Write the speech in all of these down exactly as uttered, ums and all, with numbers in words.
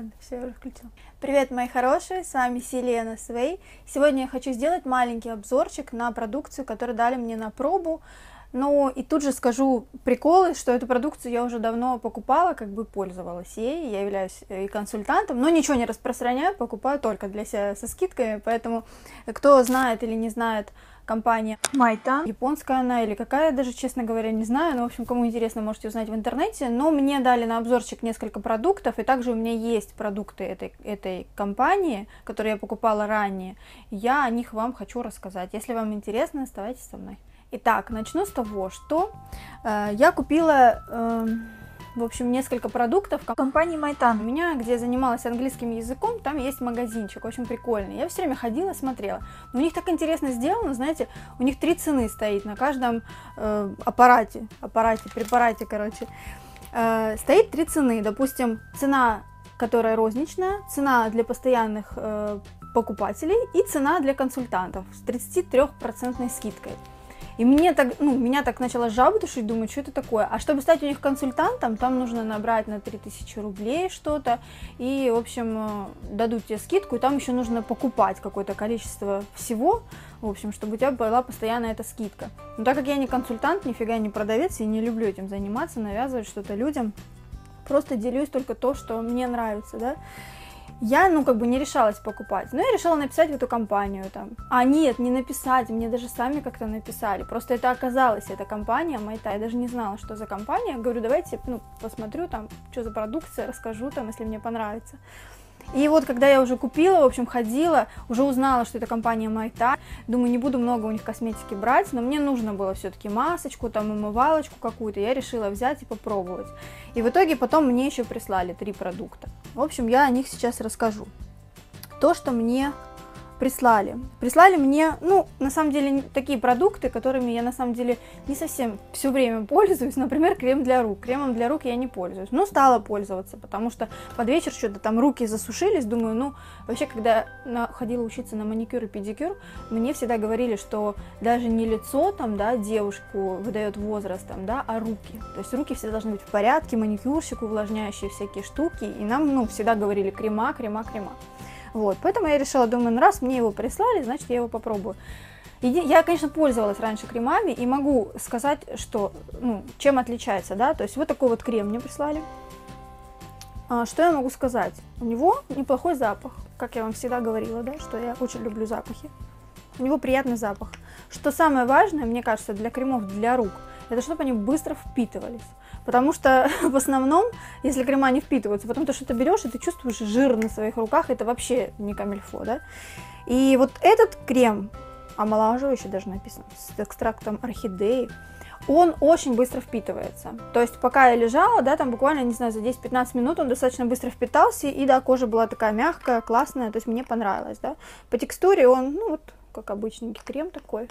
Ладно, все, я уже включила. Привет, мои хорошие, с вами Селена Свей. Сегодня я хочу сделать маленький обзорчик на продукцию, которую дали мне на пробу. Ну и тут же скажу приколы, что эту продукцию я уже давно покупала, как бы пользовалась ей, я являюсь и консультантом, но ничего не распространяю, покупаю только для себя со скидками, поэтому кто знает или не знает компания Майтан, японская она или какая, даже, честно говоря, не знаю, но, в общем, кому интересно, можете узнать в интернете, но мне дали на обзорчик несколько продуктов, и также у меня есть продукты этой, этой компании, которые я покупала ранее, я о них вам хочу рассказать, если вам интересно, оставайтесь со мной. Итак, начну с того, что э, я купила, э, в общем, несколько продуктов в компании Майтан. У меня, где я занималась английским языком, там есть магазинчик, очень прикольный. Я все время ходила, смотрела. Но у них так интересно сделано, знаете, у них три цены стоит на каждом э, аппарате, аппарате, препарате, короче. Э, стоит три цены, допустим, цена, которая розничная, цена для постоянных э, покупателей и цена для консультантов с тридцатитрёхпроцентной скидкой. И мне так, ну, меня так начало жаба душить, думаю, что это такое. А чтобы стать у них консультантом, там нужно набрать на три тысячи рублей что-то. И, в общем, дадут тебе скидку, и там еще нужно покупать какое-то количество всего, в общем, чтобы у тебя была постоянно эта скидка. Но так как я не консультант, нифига не продавец, и не люблю этим заниматься, навязывать что-то людям, просто делюсь только то, что мне нравится, да. Я, ну, как бы не решалась покупать, но я решила написать в эту компанию там. А нет, не написать, мне даже сами как-то написали. Просто это оказалось, эта компания Майтан, я даже не знала, что за компания. Говорю, давайте, ну, посмотрю там, что за продукция, расскажу там, если мне понравится. И вот, когда я уже купила, в общем, ходила, уже узнала, что это компания Майтан, думаю, не буду много у них косметики брать, но мне нужно было все-таки масочку, там, умывалочку какую-то, я решила взять и попробовать. И в итоге потом мне еще прислали три продукта. В общем, я о них сейчас расскажу. То, что мне прислали. Прислали мне, ну, на самом деле, такие продукты, которыми я, на самом деле, не совсем все время пользуюсь. Например, крем для рук. Кремом для рук я не пользуюсь. Но стала пользоваться, потому что под вечер что-то там руки засушились. Думаю, ну, вообще, когда ходила учиться на маникюр и педикюр, мне всегда говорили, что даже не лицо, там, да, девушку выдает возраст, там, да, а руки. То есть руки все должны быть в порядке, маникюрщик, увлажняющие всякие штуки. И нам, ну, всегда говорили крема, крема, крема. Вот, поэтому я решила, думаю, ну раз мне его прислали, значит я его попробую. И я, конечно, пользовалась раньше кремами и могу сказать, что, ну, чем отличается, да, то есть вот такой вот крем мне прислали. А, что я могу сказать? У него неплохой запах, как я вам всегда говорила, да, что я очень люблю запахи. У него приятный запах. Что самое важное, мне кажется, для кремов для рук, это чтобы они быстро впитывались. Потому что в основном, если крема не впитываются, потом ты что-то берешь, и ты чувствуешь жир на своих руках, это вообще не камильфо, да. И вот этот крем, омолаживающий даже написано, с экстрактом орхидеи, он очень быстро впитывается. То есть пока я лежала, да, там буквально, не знаю, за десять-пятнадцать минут он достаточно быстро впитался, и да, кожа была такая мягкая, классная, то есть мне понравилось, да. По текстуре он, ну вот, как обычненький крем такой,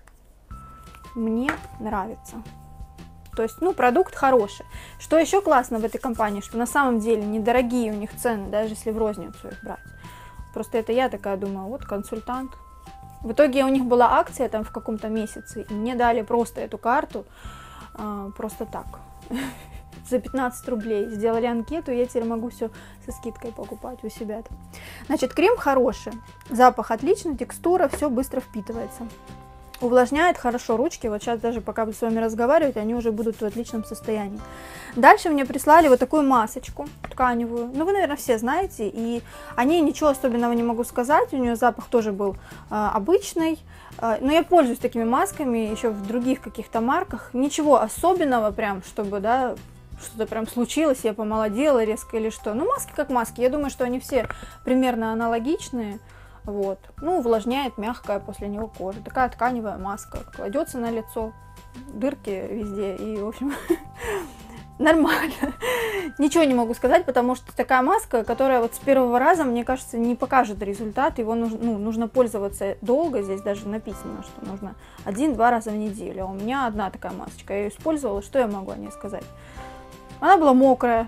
мне нравится. То есть, ну, продукт хороший. Что еще классно в этой компании, что на самом деле недорогие у них цены, даже если в розницу их брать. Просто это я такая думаю, вот консультант. В итоге у них была акция там в каком-то месяце, и мне дали просто эту карту, э, просто так, за пятнадцать рублей. Сделали анкету, и я теперь могу все со скидкой покупать у себя. Значит, крем хороший, запах отличный, текстура, все быстро впитывается. Увлажняет хорошо ручки, вот сейчас даже пока буду с вами разговаривать, они уже будут в отличном состоянии. Дальше мне прислали вот такую масочку тканевую, ну вы, наверное, все знаете, и о ней ничего особенного не могу сказать, у нее запах тоже был э, обычный, э, но я пользуюсь такими масками еще в других каких-то марках, ничего особенного прям, чтобы, да, что-то прям случилось, я помолодела резко или что, ну маски как маски, я думаю, что они все примерно аналогичные. Вот, ну, увлажняет мягкая после него кожа. Такая тканевая маска. Кладется на лицо, дырки везде. И, в общем, нормально. Ничего не могу сказать, потому что такая маска, которая вот с первого раза, мне кажется, не покажет результат. Его нужно, ну, нужно пользоваться долго. Здесь даже написано, что нужно один-два раза в неделю. А у меня одна такая масочка. Я ее использовала. Что я могу о ней сказать? Она была мокрая.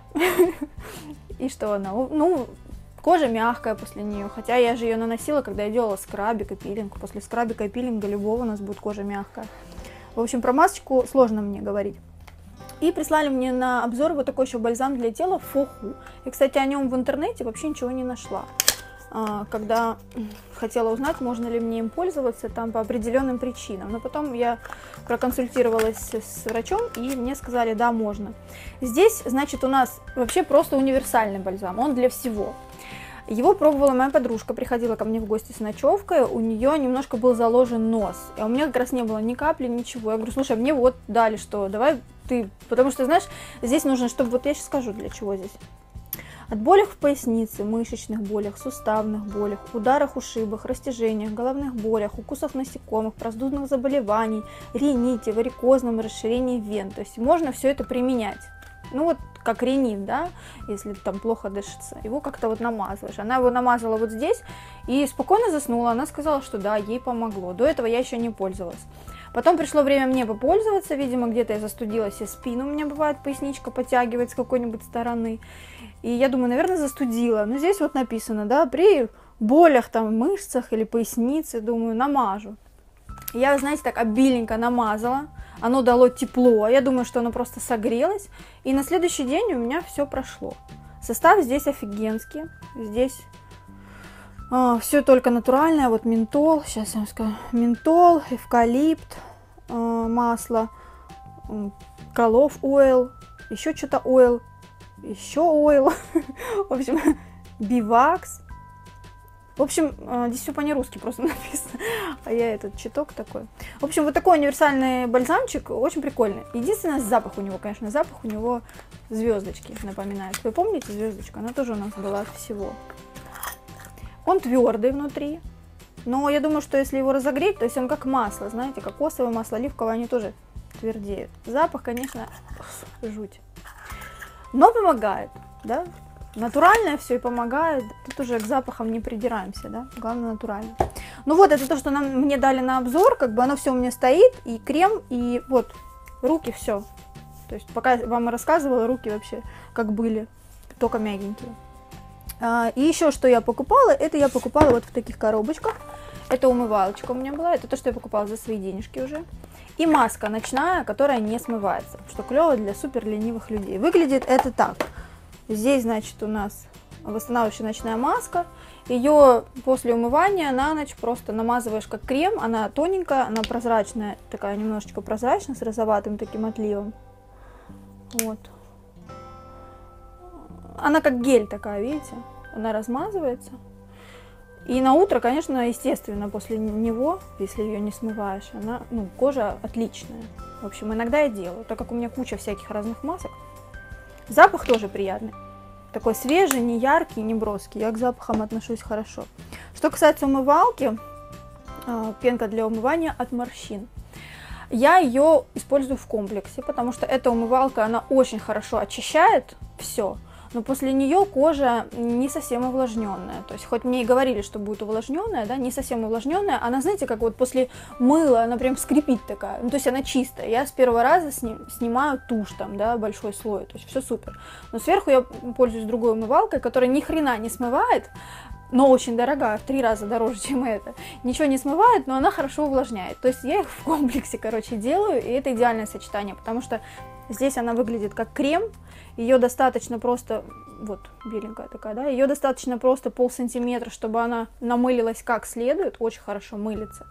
И что она? Ну... Кожа мягкая после нее, хотя я же ее наносила, когда я делала скрабик и пилинг. После скрабика и пилинга любого у нас будет кожа мягкая. В общем, про масочку сложно мне говорить. И прислали мне на обзор вот такой еще бальзам для тела Фоху. И, кстати, о нем в интернете вообще ничего не нашла. Когда хотела узнать, можно ли мне им пользоваться там по определенным причинам. Но потом я проконсультировалась с врачом, и мне сказали, да, можно. Здесь, значит, у нас вообще просто универсальный бальзам, он для всего. Его пробовала моя подружка, приходила ко мне в гости с ночевкой, у нее немножко был заложен нос, а у меня как раз не было ни капли, ничего. Я говорю, слушай, мне вот дали что, давай ты, потому что, знаешь, здесь нужно, чтобы, вот я сейчас скажу, для чего здесь. От болях в пояснице, мышечных болях, суставных болях, ударах, ушибах, растяжениях, головных болях, укусах насекомых, простудных заболеваний, рините, варикозном расширении вен. То есть можно все это применять. Ну вот как ринит, да, если там плохо дышится, его как-то вот намазываешь. Она его намазала вот здесь и спокойно заснула. Она сказала, что да, ей помогло. До этого я еще не пользовалась. Потом пришло время мне попользоваться, видимо, где-то я застудилась, и спину у меня бывает, поясничка подтягивает с какой-нибудь стороны. И я думаю, наверное, застудила. Но здесь вот написано, да, при болях там в мышцах или пояснице, думаю, намажу. Я, знаете, так обиленько намазала, оно дало тепло, я думаю, что оно просто согрелось. И на следующий день у меня все прошло. Состав здесь офигенский, здесь... А, все только натуральное, вот ментол, сейчас я вам скажу, ментол, эвкалипт, а, масло, колов ойл, еще что-то ойл, еще ойл, в общем, бивакс. В общем, здесь все по-нерусски просто написано, а я этот читок такой. В общем, вот такой универсальный бальзамчик, очень прикольный. Единственное, запах у него, конечно, запах у него звездочки напоминает. Вы помните звездочку? Она тоже у нас была от всего. Он твердый внутри, но я думаю, что если его разогреть, то есть он как масло, знаете, кокосовое масло, оливковое, они тоже твердеют. Запах, конечно, жуть. Но помогает, да? Натуральное все и помогает. Тут уже к запахам не придираемся, да? Главное натурально. Ну вот, это то, что нам, мне дали на обзор, как бы оно все у меня стоит, и крем, и вот, руки, все. То есть пока вам рассказывала, руки вообще как были, только мягенькие. А, и еще что я покупала, это я покупала вот в таких коробочках. Это умывалочка у меня была, это то, что я покупала за свои денежки уже. И маска ночная, которая не смывается, что клево для супер ленивых людей. Выглядит это так. Здесь, значит, у нас восстанавливающая ночная маска. Ее после умывания на ночь просто намазываешь как крем. Она тоненькая, она прозрачная, такая немножечко прозрачная, с розоватым таким отливом. Вот. Она как гель такая, видите? Она размазывается. И на утро, конечно, естественно, после него, если ее не смываешь, она, ну, кожа отличная. В общем, иногда я делаю, так как у меня куча всяких разных масок. Запах тоже приятный. Такой свежий, не яркий, не броский. Я к запахам отношусь хорошо. Что касается умывалки, пенка для умывания от морщин. Я ее использую в комплексе, потому что эта умывалка, она очень хорошо очищает все. Но после нее кожа не совсем увлажненная. То есть, хоть мне и говорили, что будет увлажненная, да, не совсем увлажненная. Она, знаете, как вот после мыла, она прям скрипит такая. Ну, то есть, она чистая. Я с первого раза сни снимаю тушь там, да, большой слой. То есть, все супер. Но сверху я пользуюсь другой умывалкой, которая ни хрена не смывает, но очень дорогая, в три раза дороже, чем это. Ничего не смывает, но она хорошо увлажняет. То есть, я их в комплексе, короче, делаю, и это идеальное сочетание, потому что здесь она выглядит как крем. Ее достаточно просто, вот, беленькая такая, да, ее достаточно просто полсантиметра, чтобы она намылилась как следует, очень хорошо мылится.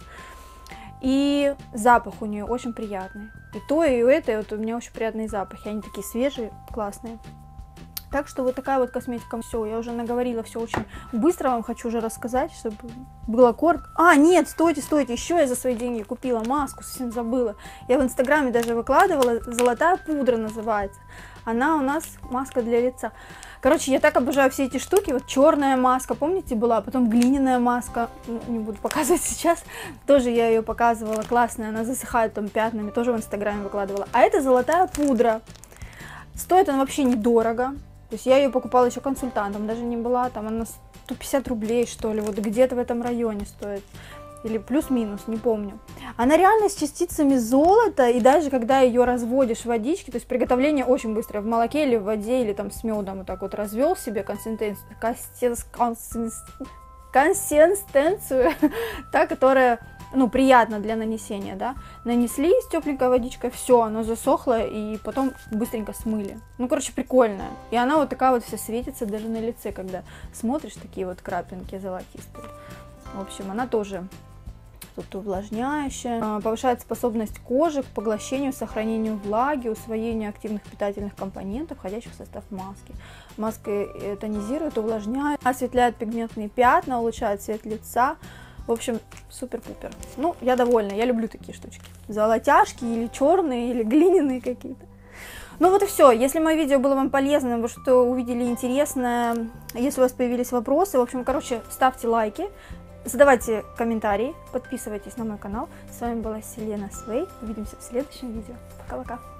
И запах у нее очень приятный. И то, и у этой вот у меня очень приятные запахи, они такие свежие, классные. Так что вот такая вот косметика. Все, я уже наговорила все очень быстро, вам хочу уже рассказать, чтобы было коротко. А, нет, стойте, стойте, еще я за свои деньги купила маску, совсем забыла. Я в инстаграме даже выкладывала, золотая пудра называется. Она у нас маска для лица. Короче, я так обожаю все эти штуки. Вот черная маска, помните, была, потом глиняная маска, не буду показывать сейчас, тоже я ее показывала, классная, она засыхает там пятнами, тоже в инстаграме выкладывала. А это золотая пудра. Стоит она вообще недорого. То есть я ее покупала еще консультантом, даже не была, там она сто пятьдесят рублей, что ли, вот где-то в этом районе стоит. Или плюс-минус, не помню. Она реально с частицами золота, и даже когда ее разводишь в водичке, то есть приготовление очень быстрое, в молоке или в воде, или там с медом вот так вот развел себе консистенцию, консистенцию, та, которая ну, приятно для нанесения, да, нанесли с тепленькой водичкой, все, оно засохло, и потом быстренько смыли. Ну, короче, прикольная. И она вот такая вот вся светится даже на лице, когда смотришь, такие вот крапинки золотистые. В общем, она тоже тут увлажняющая, повышает способность кожи к поглощению, сохранению влаги, усвоению активных питательных компонентов, входящих в состав маски. Маска тонизирует, увлажняет, осветляет пигментные пятна, улучшает цвет лица. В общем, супер-пупер. Ну, я довольна, я люблю такие штучки. Золотяшки или черные, или глиняные какие-то. Ну вот и все. Если мое видео было вам полезным, вы что увидели интересное, если у вас появились вопросы, в общем, короче, ставьте лайки. Задавайте комментарии, подписывайтесь на мой канал. С вами была Селена Свей. Увидимся в следующем видео. Пока-пока.